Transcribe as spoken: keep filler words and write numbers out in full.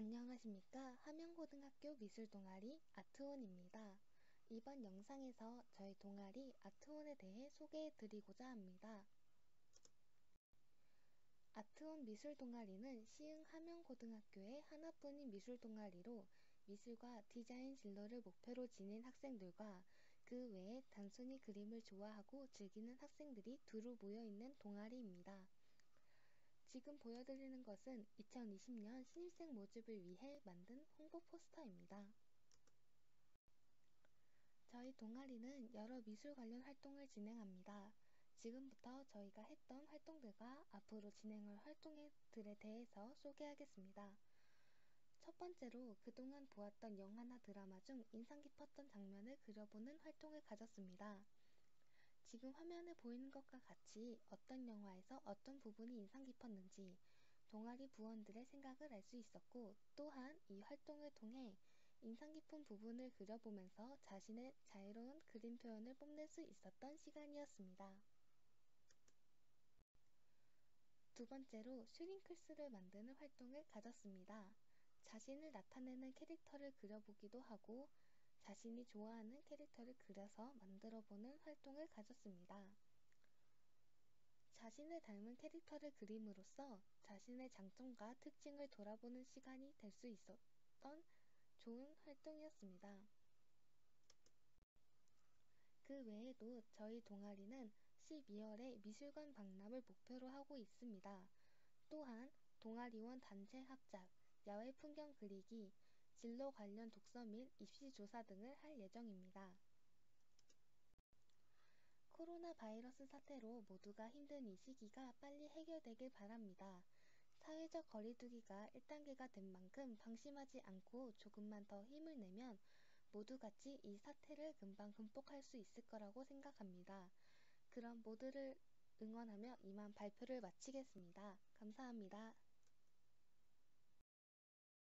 안녕하십니까. 함영고등학교 미술동아리 아트온입니다. 이번 영상에서 저희 동아리 아트온에 대해 소개해 드리고자 합니다. 아트온 미술동아리는 시흥 함영고등학교의 하나뿐인 미술동아리로 미술과 디자인 진로를 목표로 지닌 학생들과 그 외에 단순히 그림을 좋아하고 즐기는 학생들이 두루 모여있는 동아리입니다. 지금 보여드리는 것은 이천이십 년 신입생 모집을 위해 만든 홍보 포스터입니다. 저희 동아리는 여러 미술 관련 활동을 진행합니다. 지금부터 저희가 했던 활동들과 앞으로 진행할 활동들에 대해서 소개하겠습니다. 첫 번째로 그동안 보았던 영화나 드라마 중 인상 깊었던 장면을 그려보는 활동을 가졌습니다. 지금 화면에 보이는 것과 같이 어떤 영화에서 어떤 부분이 인상 깊었는지 동아리 부원들의 생각을 알 수 있었고, 또한 이 활동을 통해 인상 깊은 부분을 그려보면서 자신의 자유로운 그림 표현을 뽐낼 수 있었던 시간이었습니다. 두 번째로 슈링클스를 만드는 활동을 가졌습니다. 자신을 나타내는 캐릭터를 그려보기도 하고 자신이 좋아하는 캐릭터를 그려서 만들어보는 활동을 가졌습니다. 자신을 닮은 캐릭터를 그림으로써 자신의 장점과 특징을 돌아보는 시간이 될 수 있었던 좋은 활동이었습니다. 그 외에도 저희 동아리는 십이월에 미술관 박람을 목표로 하고 있습니다. 또한 동아리원 단체 합작, 야외 풍경 그리기, 진로 관련 독서 및 입시 조사 등을 할 예정입니다. 코로나 바이러스 사태로 모두가 힘든 이 시기가 빨리 해결되길 바랍니다. 사회적 거리두기가 일 단계가 된 만큼 방심하지 않고 조금만 더 힘을 내면 모두 같이 이 사태를 금방 극복할 수 있을 거라고 생각합니다. 그럼 모두를 응원하며 이만 발표를 마치겠습니다. 감사합니다.